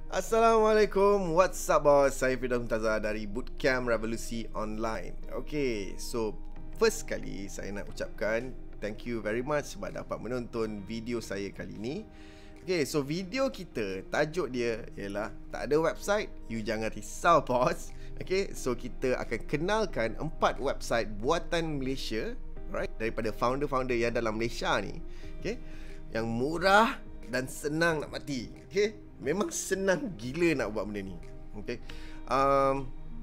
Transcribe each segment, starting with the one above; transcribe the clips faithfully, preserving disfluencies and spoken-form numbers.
Assalamualaikum, what's up boss? Saya Firdaus Mumtazah dari Bootcamp Revolusi Online. Okay, so first kali saya nak ucapkan thank you very much sebab dapat menonton video saya kali ni. Okay, so video kita, tajuk dia ialah tak ada website, you jangan risau boss. Okay, so kita akan kenalkan empat website buatan Malaysia, right, daripada founder-founder yang dalam Malaysia ni. Okay, yang murah dan senang nak mati. Okay, memang senang gila nak buat benda ni. Okay, um,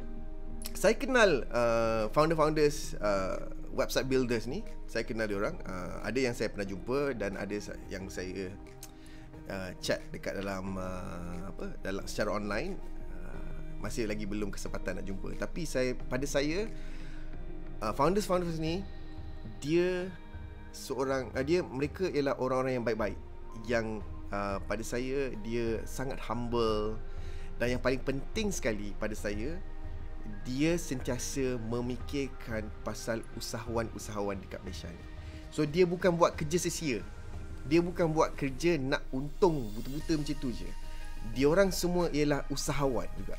saya kenal uh, founder-founders uh, website builders ni. Saya kenal dia orang. uh, Ada yang saya pernah jumpa dan ada yang saya uh, chat dekat dalam uh, apa dalam secara online. uh, Masih lagi belum kesempatan nak jumpa. Tapi saya pada saya uh, founders-founders ni, dia seorang uh, dia mereka ialah orang-orang yang baik-baik, yang uh, pada saya dia sangat humble, dan yang paling penting sekali pada saya, dia sentiasa memikirkan pasal usahawan-usahawan dekat Malaysia ni. So dia bukan buat kerja sia-sia, dia bukan buat kerja nak untung buta-buta macam tu je. Dia orang semua ialah usahawan juga.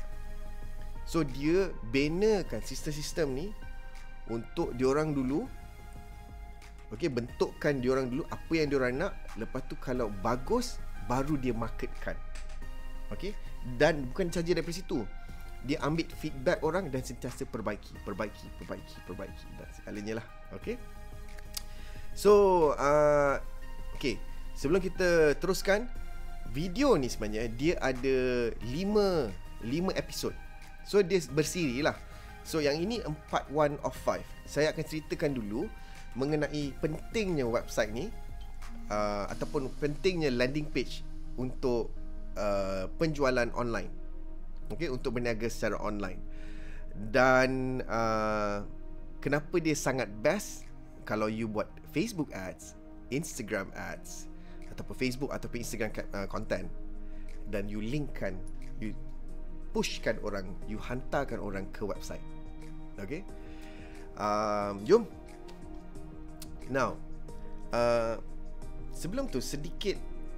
So dia benakan sistem-sistem ni untuk diorang dulu. Okey, bentukkan diorang dulu apa yang diorang nak. Lepas tu kalau bagus, baru dia marketkan. Okey, dan bukan saja daripada situ, dia ambil feedback orang dan sentiasa perbaiki, perbaiki, perbaiki, perbaiki dan segalanya lah. Okey. So, uh, okey, sebelum kita teruskan, video ni sebenarnya dia ada lima episod. So dia bersiri lah. So yang ini part one of five. Saya akan ceritakan dulu mengenai pentingnya website ni, uh, ataupun pentingnya landing page untuk uh, penjualan online. Okey, untuk berniaga secara online. Dan uh, kenapa dia sangat best kalau you buat Facebook ads, Instagram ads, ataupun Facebook ataupun Instagram uh, content, dan you linkkan, you pushkan orang, you hantarkan orang ke website. Okey, um, jom. Now, uh, sebelum tu sedikit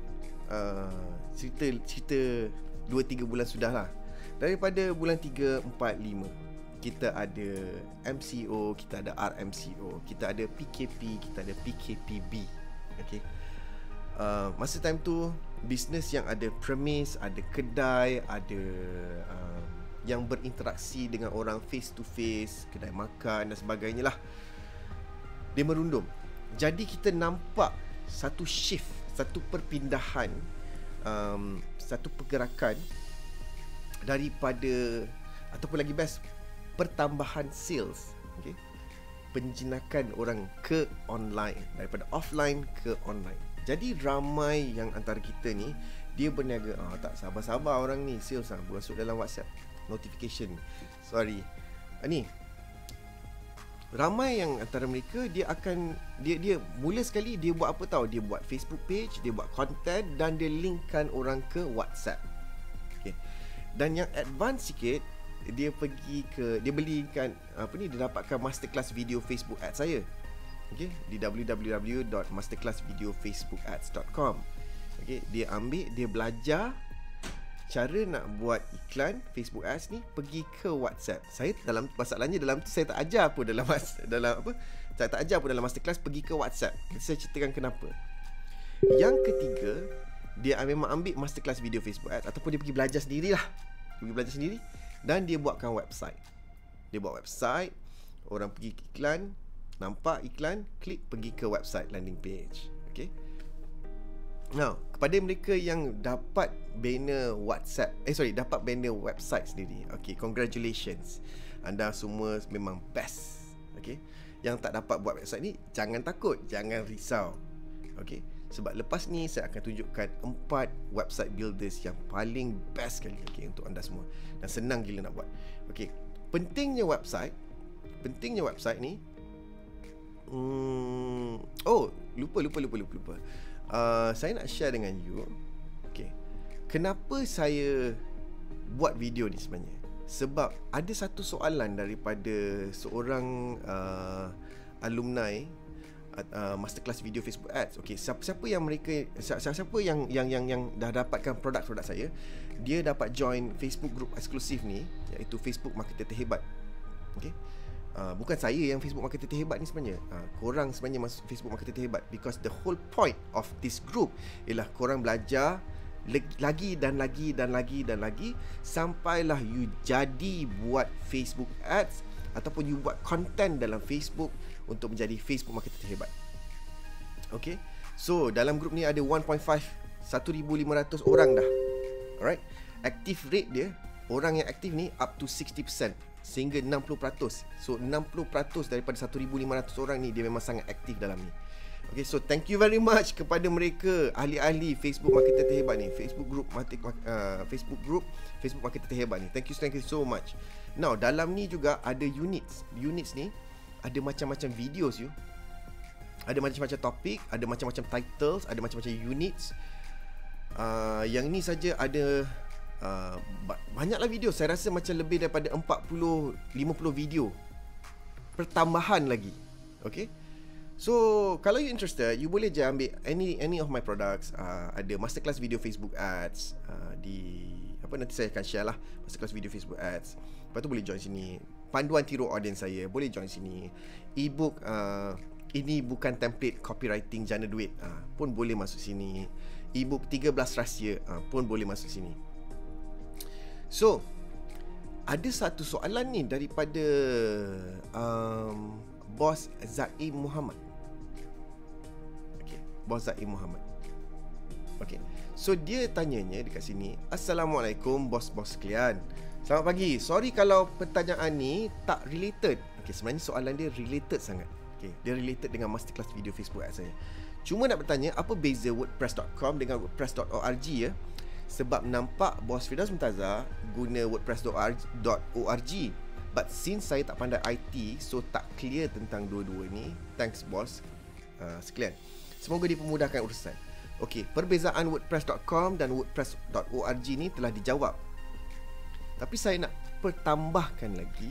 uh, cerita cerita dua tiga bulan sudah lah. Daripada bulan tiga, empat, lima, kita ada M C O, kita ada R M C O, kita ada P K P, kita ada P K P B. Okay, uh, masa time tu bisnes yang ada premise, ada kedai, ada uh, yang berinteraksi dengan orang face to face, kedai makan dan sebagainya lah, dia merundum. Jadi kita nampak satu shift, satu perpindahan, um, satu pergerakan daripada, ataupun lagi best, pertambahan sales. Okay, penjinakan orang ke online, daripada offline ke online. Jadi ramai yang antara kita ni, dia berniaga, ah tak sabar-sabar orang ni sales lah, masuk dalam WhatsApp notification. Sorry, ah, ni ramai yang antara mereka, dia akan dia dia mula sekali dia buat apa tahu, dia buat Facebook page, dia buat content, dan dia linkkan orang ke WhatsApp. Okey, dan yang advance sikit, dia pergi ke, dia belikan apa ni, dia dapatkan masterclass video Facebook ads saya. Okey, di w w w dot masterclass video facebook ads dot com. Okey, dia ambil, dia belajar cara nak buat iklan Facebook ads ni pergi ke WhatsApp. Saya dalam masalahnya dalam tu saya tak ajar apa dalam dalam apa? Saya tak ajar apa dalam masterclass pergi ke WhatsApp. Saya ceritakan kenapa. Yang ketiga, dia memang ambil masterclass video Facebook ads, ataupun dia pergi belajar sendirilah. Pergi belajar sendiri dan dia buatkan website. Dia buat website, orang pergi iklan, nampak iklan, klik pergi ke website landing page. Okey. Now, kepada mereka yang dapat banner WhatsApp, eh sorry, dapat banner website sendiri, okay, congratulations, anda semua memang best. Okay, yang tak dapat buat website ni, jangan takut, jangan risau. Okay, sebab lepas ni saya akan tunjukkan empat website builders yang paling best sekali, okay, untuk anda semua, dan senang gila nak buat. Okay, pentingnya website, pentingnya website ni, hmm, oh lupa lupa lupa lupa lupa. Uh, saya nak share dengan you, okay, kenapa saya buat video ni sebenarnya. Sebab ada satu soalan daripada seorang uh, alumni uh, masterclass video Facebook Ads. Okey, siapa, siapa yang mereka siapa, siapa yang yang yang yang dah dapatkan produk-produk saya, dia dapat join Facebook group eksklusif ni, iaitu Facebook Marketer Terhebat. Okey. Uh, bukan saya yang Facebook Marketer Terhebat ni sebenarnya. Uh, korang sebenarnya masuk Facebook Marketer Terhebat, because the whole point of this group ialah korang belajar lagi dan lagi dan lagi dan lagi sampailah you jadi buat Facebook Ads ataupun you buat content dalam Facebook untuk menjadi Facebook Marketer Terhebat. Okay, so dalam grup ni ada one point five, one thousand five hundred orang dah. Alright, active rate dia, orang yang aktif ni up to sixty percent, sehingga enam puluh peratus. So enam puluh peratus daripada one thousand five hundred orang ni dia memang sangat aktif dalam ni. Okay, so thank you very much kepada mereka, ahli-ahli Facebook Marketer Terhebat ni, Facebook group uh, Facebook group Facebook Marketer Terhebat ni. Thank you, thank you so much. Now, dalam ni juga ada units. Units ni ada macam-macam videos you. Ada macam-macam topik, ada macam-macam titles, ada macam-macam units. Uh, yang ni saja ada uh, banyaklah video. Saya rasa macam lebih daripada empat puluh lima puluh video pertambahan lagi. Okay. So, kalau you interested, you boleh je ambil any any of my products. Uh, ada masterclass video Facebook Ads uh, di apa, nanti saya akan share lah masterclass video Facebook Ads. Lepas tu boleh join sini. Panduan tiru audience saya, boleh join sini. Ebook uh, ini bukan template copywriting jana duit, uh, pun boleh masuk sini. Ebook tiga belas rahsia uh, pun boleh masuk sini. So, ada satu soalan ni daripada um, Bos Zaim Muhammad. Bos Zaim Muhammad. Okay, so dia tanyanya dekat sini, Assalamualaikum bos-bos sekalian, selamat pagi. Sorry kalau pertanyaan ni tak related. Okay, sebenarnya soalan dia related sangat. Okay, dia related dengan masterclass video Facebook Ads saya. Cuma nak bertanya, apa beza wordpress dot com dengan wordpress dot org ya? Sebab nampak Bos Firdaus Mumtazah guna wordpress dot org. But since saya tak pandai I T, so tak clear tentang dua-dua ni. Thanks bos uh, sekalian. Semoga dipermudahkan urusan. Okey, perbezaan wordpress dot com dan wordpress dot org ni telah dijawab. Tapi saya nak pertambahkan lagi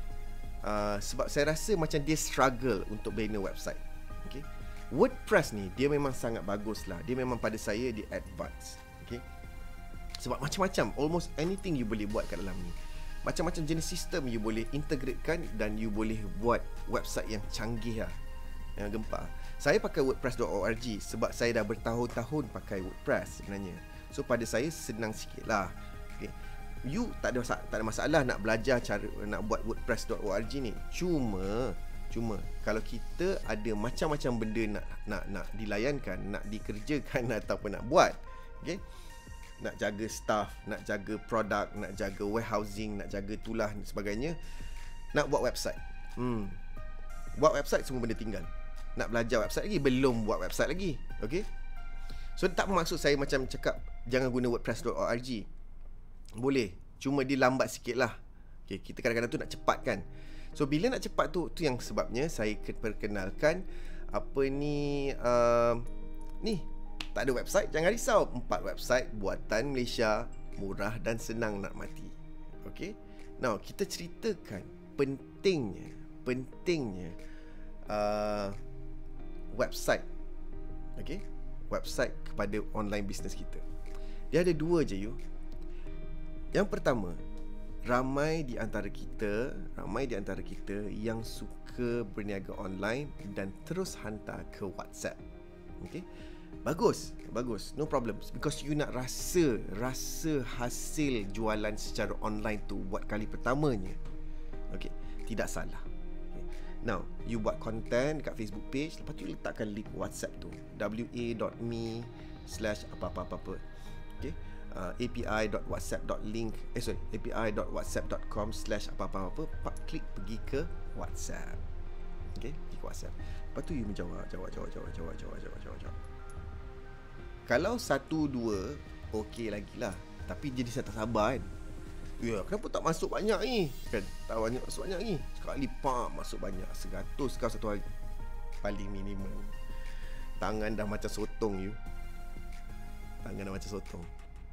uh, sebab saya rasa macam dia struggle untuk bina website. Okey. WordPress ni dia memang sangat bagus lah. Dia memang pada saya dia advance. Okey. Sebab macam-macam, almost anything you boleh buat kat dalam ni. Macam-macam jenis sistem you boleh integratekan dan you boleh buat website yang canggih lah, yang gempar. Saya pakai wordpress dot org sebab saya dah bertahun-tahun pakai WordPress sebenarnya. So pada saya senang sikit lah. Okay. You tak ada, tak ada masalah nak belajar cara nak buat wordpress dot org ni. Cuma Cuma kalau kita ada macam-macam benda nak nak nak dilayankan, nak dikerjakan ataupun nak buat, okay? Nak jaga staff, nak jaga produk, nak jaga warehousing, nak jaga itulah dan sebagainya, nak buat website. Hmm. Buat website semua benda tinggal. Nak belajar website lagi, belum buat website lagi. Okay. So tak bermaksud saya macam cakap jangan guna wordpress dot org. Boleh, cuma dia lambat sikit lah. Okay, kita kadang-kadang tu nak cepat kan. So bila nak cepat tu, tu yang sebabnya saya perkenalkan apa ni, uh, ni tak ada website, jangan risau. Empat website buatan Malaysia, murah dan senang nak mati. Okay. Now kita ceritakan pentingnya Pentingnya uh, website. Okay, website kepada online business kita. Dia ada dua je you. Yang pertama, ramai di antara kita Ramai di antara kita yang suka berniaga online dan terus hantar ke WhatsApp. Okay, bagus, bagus, no problem. Because you nak rasa Rasa hasil jualan secara online tu buat kali pertamanya. Okay, tidak salah. Now, you buat content dekat Facebook page, lepas tu you letakkan link WhatsApp tu, wa.me slash apa-apa-apa. Okay, uh, api.whatsapp.link eh sorry api.whatsapp.com slash apa-apa-apa. Klik pergi ke WhatsApp. Okay, pergi ke WhatsApp. Lepas tu you menjawab, jawab, jawab, jawab, jawab, jawab, jawab, jawab, jawab. Kalau satu, dua, okey lagi lah. Tapi jadi saya tak sabar kan. Ya, kenapa tak masuk banyak ni? Kan, tak banyak masuk banyak ni. Sekali pak masuk banyak, seratus kau satu hari. Paling minimum. Tangan dah macam sotong you. Tangan dah macam sotong.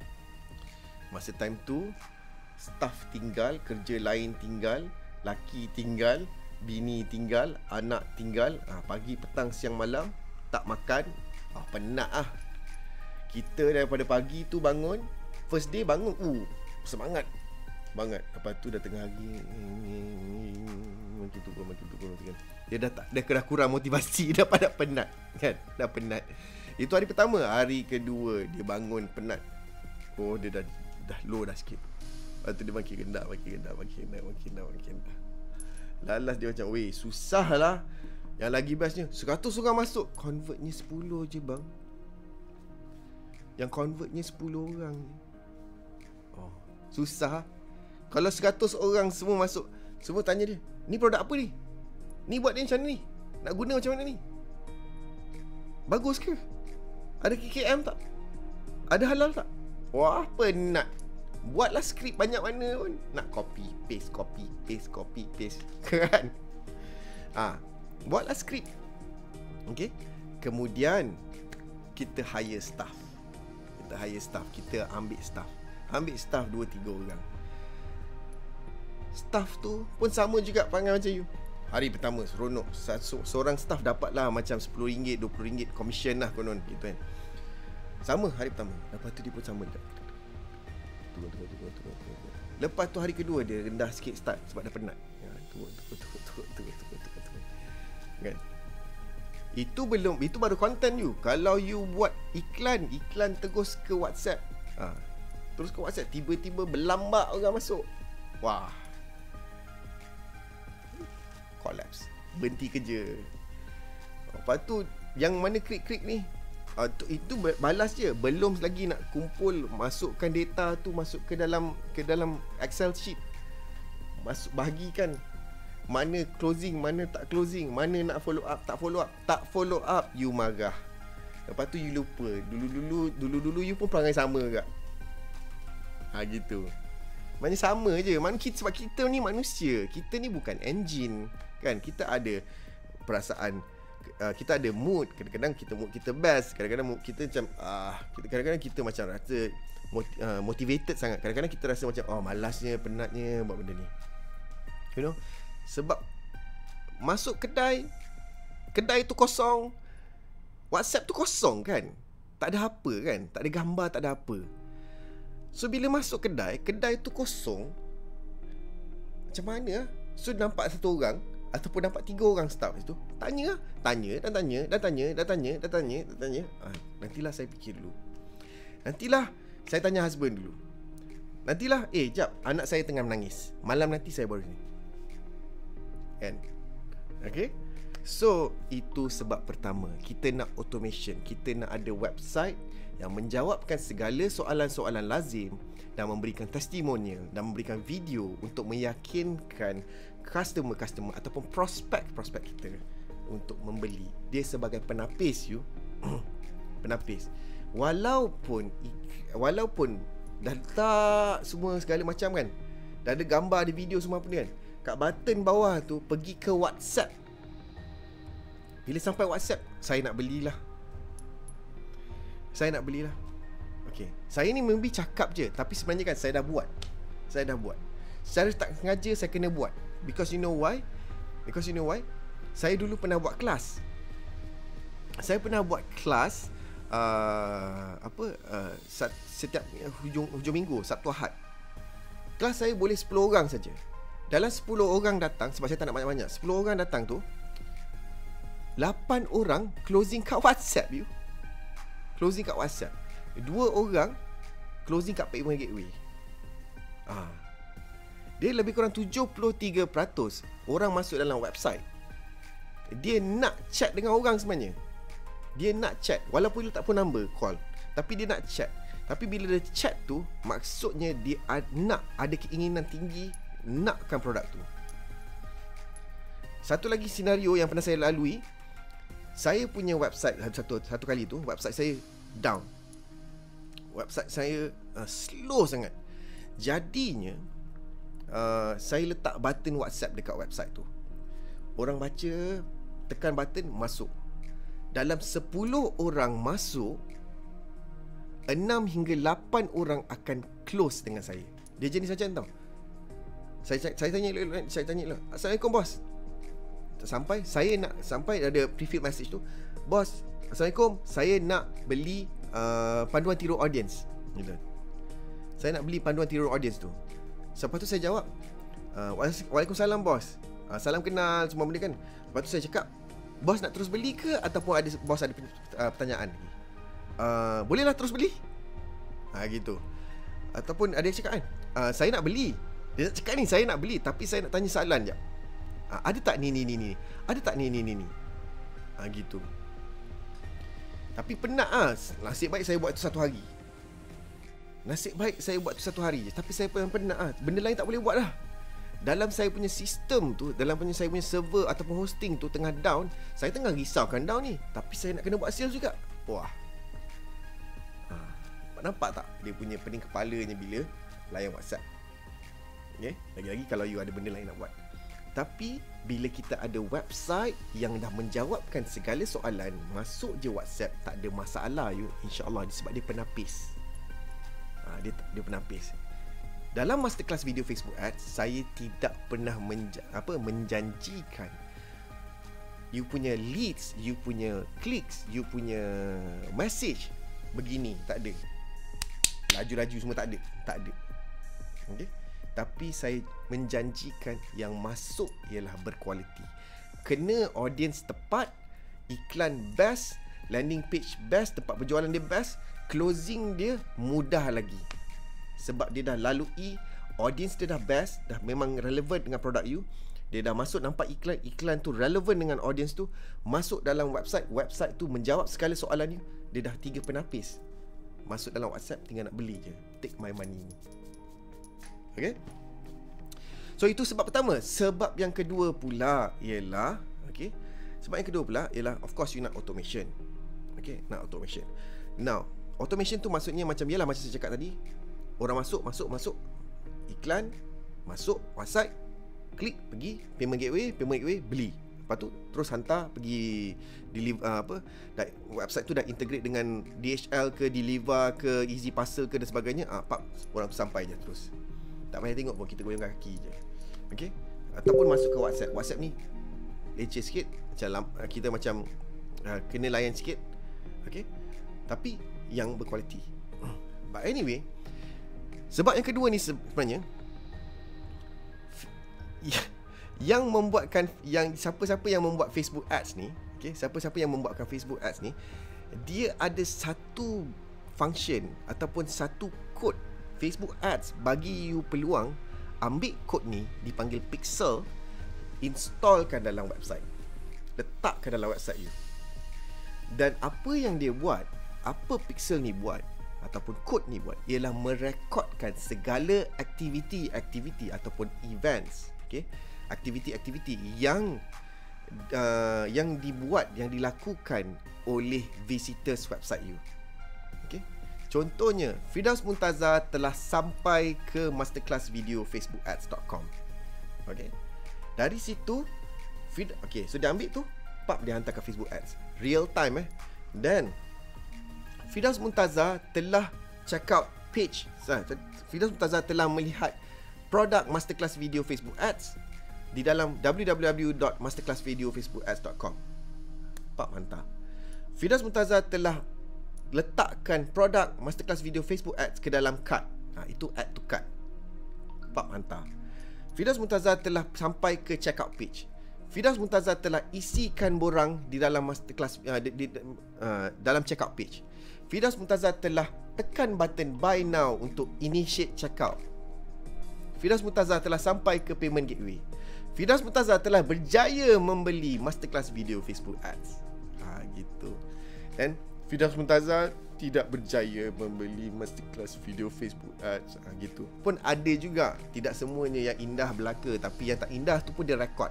Masa time tu staff tinggal, kerja lain tinggal, laki tinggal, bini tinggal, anak tinggal, ha, pagi, petang, siang, malam tak makan, ah, penat ah. Kita daripada pagi tu bangun, first day bangun, uh, semangat banget. Lepas tu dah tengah hari, makin turun, makin turun, makin. Dia dah tak, dia dah kurang motivasi, dah pada penat kan, dah penat. Itu hari pertama. Hari kedua dia bangun penat, oh dia dah dah low dah sikit. Lepas tu dia makin rendah, makin rendah, makin rendah, makin rendah, makin rendah. Lalas dia macam, weh susah lah. Yang lagi bestnya, seratus orang masuk, convertnya sepuluh je bang. Yang convertnya sepuluh orang. Oh, susah. Kalau seratus orang semua masuk, semua tanya dia, ni produk apa ni? Ni buat dia macam ni? Nak guna macam mana ni? Bagus ke? Ada K K M tak? Ada halal tak? Wah, penat. Buatlah skrip banyak mana pun. Nak copy, paste, copy, paste, copy, paste. Kan? Ah, buatlah skrip. Okay. Kemudian kita hire staff. Kita hire staff, kita ambil staff. Ambil staff dua tiga orang. Staff tu pun sama juga perangai macam you. Hari pertama seronok, seorang staff dapatlah macam sepuluh ringgit, dua puluh ringgit commission lah konon gitu kan. Sama hari pertama. Lepas tu dia pun sama juga. Turun, turun, turun, turun, turun. Lepas tu hari kedua dia rendah sikit start sebab dah penat. Ya, turun, turun, turun, turun, turun, turun, turun, turun. Kan? Itu belum, itu baru content you. Kalau you buat iklan, iklan terus ke WhatsApp. Ha, terus ke WhatsApp, tiba-tiba berlambak orang masuk. Wah. Collapse. Berhenti kerja. Lepas tu yang mana klik-klik ni, uh, tu, itu balas je. Belum lagi nak kumpul, masukkan data tu masuk ke dalam ke dalam Excel sheet. Masuk bahagikan mana closing, mana tak closing, mana nak follow up, tak follow up. Tak follow up, you marah. Lepas tu you lupa. Dulu-dulu dulu-dulu you pun perangai sama juga. Ha gitu. Maknanya sama je. Mana kita, sebab kita ni manusia. Kita ni bukan engine. Kan? Kita ada perasaan, uh, kita ada mood. Kadang-kadang kita mood kita best. Kadang-kadang mood kita macam ah, uh, kadang-kadang kita macam rasa moti- uh, motivated sangat. Kadang-kadang kita rasa macam oh malasnya, penatnya buat benda ni. You know? Sebab masuk kedai, kedai tu kosong, WhatsApp tu kosong kan. Tak ada apa kan. Tak ada gambar, tak ada apa. So bila masuk kedai, kedai tu kosong, macam mana? So nampak satu orang ataupun nampak tiga orang staff itu, tanya Tanya dan tanya dan tanya dan tanya dan tanya dan tanya. Ah, nantilah saya fikir dulu. Nantilah saya tanya husband dulu. Nantilah, eh jap, anak saya tengah menangis. Malam nanti saya baru ni. Kan? Okay? So itu sebab pertama, kita nak automation. Kita nak ada website yang menjawabkan segala soalan-soalan lazim dan memberikan testimonial dan memberikan video untuk meyakinkan customer-customer ataupun prospek-prospek kita untuk membeli. Dia sebagai penapis you. Penapis. Walaupun walaupun dah letak semua segala macam kan, dah ada gambar, ada video semua apa ni kan, kat button bawah tu pergi ke WhatsApp. Bila sampai WhatsApp, saya nak belilah. Saya nak belilah. Okay, saya ni maybe cakap je, tapi sebenarnya kan saya dah buat. Saya dah buat. Secara tak sengaja saya kena buat. Because you know why? Because you know why? Saya dulu pernah buat kelas. Saya pernah buat kelas uh, apa uh, setiap hujung hujung minggu, Sabtu Ahad. Kelas saya boleh sepuluh orang saja. Dalam sepuluh orang datang, sebab saya tak nak banyak-banyak, sepuluh orang datang tu, lapan orang closing kat WhatsApp you. Closing kat WhatsApp. Dua orang closing kat payment gateway. Ah. Dia lebih kurang tujuh puluh tiga peratus orang masuk dalam website. Dia nak chat dengan orang sebenarnya. Dia nak chat, walaupun dia tak pun number call, tapi dia nak chat. Tapi bila dia chat tu, maksudnya dia nak, ada keinginan tinggi nakkan produk tu. Satu lagi senario yang pernah saya lalui, saya punya website satu satu kali tu, website saya down. Website saya uh, slow sangat. Jadinya uh, saya letak button WhatsApp dekat website tu. Orang baca, tekan button, masuk. Dalam sepuluh orang masuk, enam hingga lapan orang akan close dengan saya. Dia jenis macam tau. Saya saya tanya saya tanya, Assalamualaikum bos. sampai saya nak sampai ada prefix message tu, bos, Assalamualaikum, saya nak beli uh, panduan tiru audience gitu. Saya nak beli panduan tiru audience tu. Lepas tu saya jawab, uh, Waalaikumsalam bos, uh, salam kenal semua benda kan. Lepas tu saya cakap, bos nak terus beli ke ataupun ada bos ada uh, pertanyaan lagi? Uh, bolehlah terus beli. Ha, gitu. Ataupun ada yang cakap kan, uh, saya nak beli. Dia nak cakap ni, saya nak beli, tapi saya nak tanya soalan je. Uh, ada tak ni ni ni ni? Ada tak ni ni ni ni? Ha, gitu. Tapi penat ah. Nasib baik saya buat itu satu hari. Nasib baik saya buat itu satu hari je. Tapi saya pun penat ah. Benda lain tak boleh buat lah. Dalam saya punya sistem tu, dalam punya saya punya server ataupun hosting tu tengah down, saya tengah risaukan down ni, tapi saya nak kena buat sales juga. Wah. Ha, nampak tak dia punya pening kepalanya bila layan WhatsApp. Okay? Lagi-lagi kalau you ada benda lain nak buat. Tapi bila kita ada website yang dah menjawabkan segala soalan, masuk je WhatsApp, tak ada masalah you, insya-Allah, sebab dia penapis. Ha, dia dia penapis. Dalam masterclass video Facebook Ads, saya tidak pernah menja- apa menjanjikan you punya leads, you punya clicks, you punya message begini, tak ada. Laju-laju semua tak ada, tak ada. Okey. Tapi saya menjanjikan yang masuk ialah berkualiti. Kena audience tepat, iklan best, landing page best, tempat berjualan dia best, closing dia mudah lagi. Sebab dia dah lalui, audience dia dah best, dah memang relevan dengan produk you. Dia dah masuk nampak iklan, iklan tu relevan dengan audience tu, masuk dalam website, website tu menjawab segala soalan you. Dia dah tiga penapis. Masuk dalam WhatsApp, tinggal nak beli je. Take my money. Okay. So itu sebab pertama. Sebab yang kedua pula ialah, okay, sebab yang kedua pula ialah, of course you nak automation. Okay, nak automation. Now, automation tu maksudnya macam, ialah macam saya cakap tadi, orang masuk, masuk, masuk, iklan, masuk WhatsApp, klik, pergi payment gateway, payment gateway, beli. Lepas tu terus hantar pergi deliver, uh, apa, dah, website tu dah integrate dengan D H L ke, Deliver ke, Easy Parcel ke dan sebagainya. Ah, pak, orang tu sampai je terus. Tak payah tengok pun, kita goyangkan kaki je. Okey. Ataupun masuk ke WhatsApp. WhatsApp ni leceh sikit, macam kita macam uh, kena layan sikit. Okey. Tapi yang berkualiti. But anyway, sebab yang kedua ni sebenarnya yang membuatkan, yang siapa-siapa yang membuat Facebook Ads ni, okey, siapa-siapa yang membuatkan Facebook Ads ni, dia ada satu function ataupun satu kod Facebook Ads bagi you peluang ambil kod ni, dipanggil pixel, installkan dalam website, letakkan dalam website you. Dan apa yang dia buat, apa pixel ni buat ataupun kod ni buat, ialah merekodkan segala aktiviti-aktiviti ataupun events, okey, aktiviti-aktiviti yang uh, yang dibuat, yang dilakukan oleh visitors website you. Okey. Contohnya, Firdaus Muntaza telah sampai ke masterclass video facebook ads dot com. Okey. Dari situ, feed, okey, so dia ambil tu, pap, dia hantar ke Facebook Ads. Real time eh. Dan Firdaus Muntaza telah check out page. Firdaus Muntaza telah melihat produk masterclass video Facebook Ads di dalam w w w dot masterclass video facebook ads dot com. Pap, hantar. Firdaus Muntaza telah letakkan produk masterclass video Facebook Ads ke dalam cart. Ha, itu add to cart. Pap, hantar. Firdaus Muntaza telah sampai ke checkout page. Firdaus Muntaza telah isikan borang di dalam masterclass uh, di, di, uh, dalam checkout page. Firdaus Muntaza telah tekan button buy now untuk initiate checkout. Firdaus Muntaza telah sampai ke payment gateway. Firdaus Muntaza telah berjaya membeli masterclass video Facebook Ads. Ha, gitu. Dan Firdaus Muntaza tidak berjaya membeli masterclass video Facebook Ads. Ha, gitu. Pun ada juga. Tidak semuanya yang indah belaka, tapi yang tak indah tu pun dia rekod.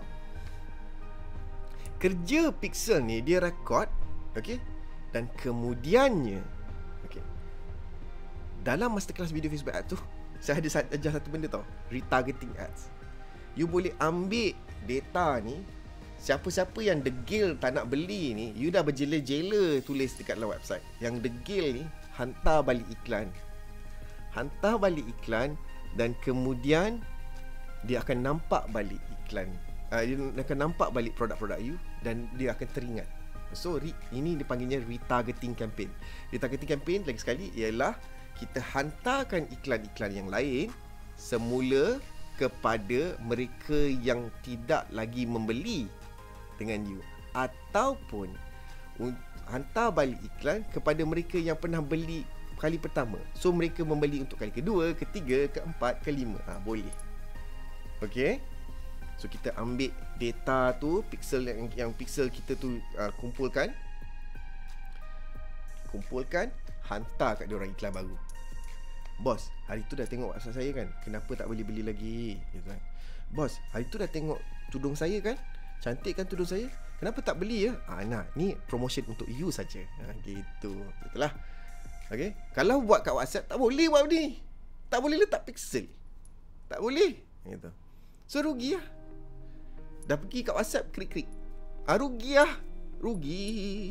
Kerja pixel ni dia rekod, okey? Dan kemudiannya, okey, dalam masterclass video Facebook Ads tu, saya ada ajar satu benda tau, retargeting ads. You boleh ambil data ni, siapa-siapa yang degil tak nak beli ni, you dah berjela-jela tulis dekat dalam website. Yang degil ni, hantar balik iklan. Hantar balik iklan dan kemudian dia akan nampak balik iklan uh, dia akan nampak balik produk-produk you dan dia akan teringat. So re, ini dipanggilnya retargeting campaign. Retargeting campaign lagi sekali ialah kita hantarkan iklan-iklan yang lain semula kepada mereka yang tidak lagi membeli dengan you, ataupun hantar balik iklan kepada mereka yang pernah beli kali pertama. So mereka membeli untuk kali kedua, ketiga, keempat, kelima. Ha, boleh. Okay. So kita ambil data tu, pixel yang, yang pixel kita tu uh, kumpulkan. Kumpulkan, hantar kat diorang iklan baru. Bos, hari tu dah tengok website saya kan, kenapa tak boleh beli lagi? Gitu kan. Bos, hari tu dah tengok tudung saya kan, cantik kan tudung saya, kenapa tak beli ya? Ah, nah, ni promotion untuk you saja. Ha, gitu. Itulah. Okay. Kalau buat kat WhatsApp tak boleh buat ni. Tak boleh letak pixel. Tak boleh. Gitu. So rugi lah. Dah pergi kat WhatsApp, klik-klik. Ah, rugi lah. Rugi.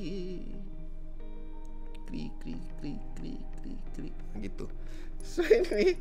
Klik, klik, klik, klik, klik, klik. Gitu. So anyway.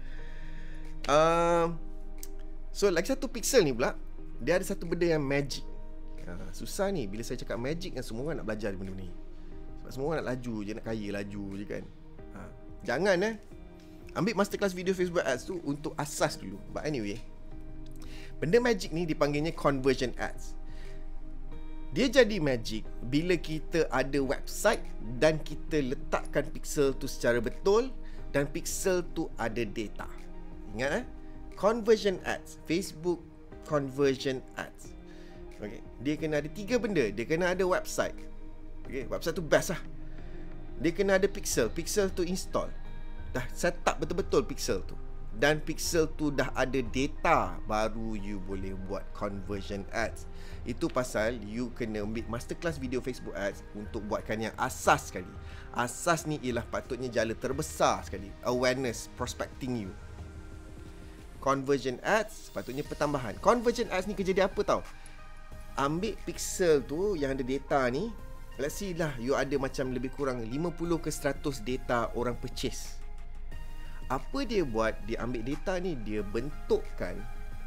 Um, so lagi satu pixel ni pula, dia ada satu benda yang magic. Ha, susah ni bila saya cakap magic kan, semua orang nak belajar benda-benda ni. Sebab semua orang nak laju je, nak kaya laju je kan. Ha, jangan eh. Ambil masterclass video Facebook Ads tu untuk asas dulu. But anyway, benda magic ni dipanggilnya conversion ads. Dia jadi magic bila kita ada website dan kita letakkan pixel tu secara betul dan pixel tu ada data. Ingat eh? Conversion ads, Facebook conversion ads. Okay. Dia kena ada tiga benda. Dia kena ada website. Okay. Website tu best lah. Dia kena ada pixel. Pixel tu install. Dah set up betul-betul pixel tu. Dan pixel tu dah ada data, baru you boleh buat conversion ads. Itu pasal you kena ambil masterclass video Facebook Ads untuk buatkan yang asas sekali. Asas ni ialah patutnya jala terbesar sekali. Awareness, prospecting you. Conversion ads patutnya pertambahan. Conversion ads ni kerja dia apa tau? Ambil pixel tu yang ada data ni. Let's see lah, you ada macam lebih kurang lima puluh ke seratus data orang purchase. Apa dia buat? Dia ambil data ni, dia bentukkan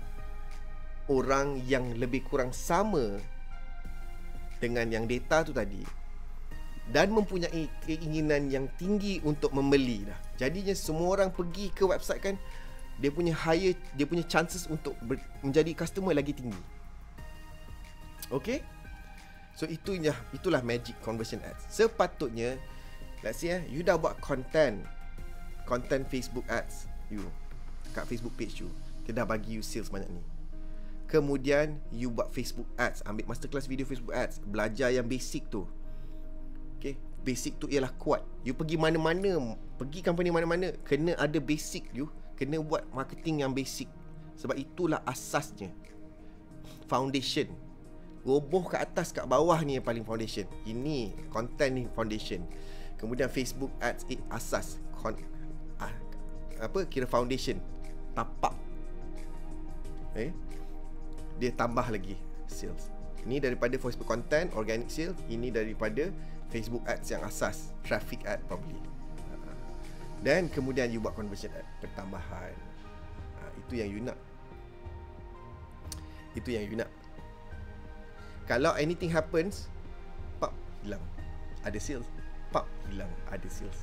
orang yang lebih kurang sama dengan yang data tu tadi, dan mempunyai keinginan yang tinggi untuk membeli dah. Jadinya semua orang pergi ke website kan, dia punya higher, dia punya chances untuk ber, menjadi customer lagi tinggi. Okay? So itulah, itulah magic conversion ads. Sepatutnya, let's say eh, you dah buat content Content Facebook ads you kat Facebook page you, dia dah bagi you sales banyak ni. Kemudian you buat Facebook ads, ambil masterclass video Facebook ads, belajar yang basic tu. Okay, basic tu ialah kuat. You pergi mana-mana, pergi company mana-mana, kena ada basic you, kena buat marketing yang basic. Sebab itulah asasnya. Foundation. Roboh kat atas, kat bawah ni yang paling foundation. Ini content ni foundation. Kemudian Facebook ads eh, asas. Kon ah, apa kira foundation, tapak. Eh, dia tambah lagi sales. Ini daripada Facebook content, organic sales. Ini daripada Facebook ads yang asas, traffic ad probably. Dan kemudian you buat conversion ad pertambahan. Ha, itu yang you nak. Itu yang you nak. Kalau anything happens, pop, hilang. Ada sales. Pop, hilang. Ada sales.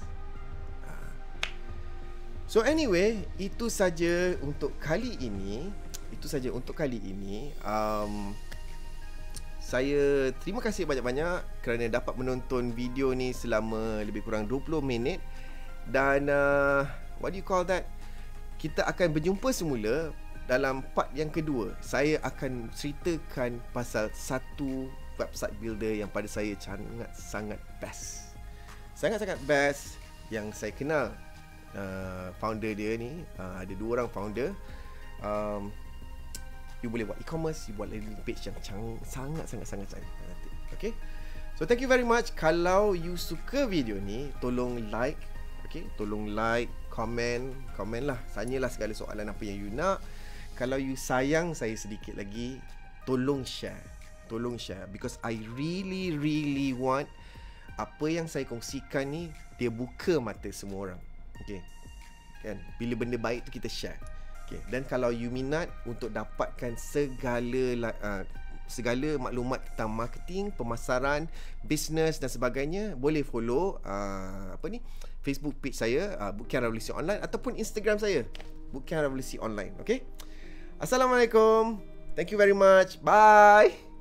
So anyway, itu saja untuk kali ini. Itu saja untuk kali ini. Um, saya terima kasih banyak-banyak kerana dapat menonton video ni selama lebih kurang dua puluh minit. Dan uh, what do you call that? Kita akan berjumpa semula dalam part yang kedua. Saya akan ceritakan pasal satu website builder yang pada saya sangat-sangat best. Sangat-sangat best yang saya kenal. Uh, founder dia ni uh, ada dua orang founder. um, You boleh buat e-commerce, you buat landing page yang sangat-sangat-sangat cantik. Okay, so thank you very much. Kalau you suka video ni, tolong like. Okay, tolong like, komen, komen lah, tanyalah segala soalan apa yang you nak. Kalau you sayang saya sedikit lagi, tolong share. Tolong share, because I really really want apa yang saya kongsikan ni dia buka mata semua orang. Okay, kan? Bila benda baik tu kita share. Okay. Dan kalau you minat untuk dapatkan segala uh, segala maklumat tentang marketing, pemasaran, bisnes dan sebagainya, boleh follow uh, apa ni Facebook page saya, uh, Bootcamp Revolusi Online, ataupun Instagram saya, Bootcamp Revolusi Online. Okay. Assalamualaikum. Thank you very much. Bye.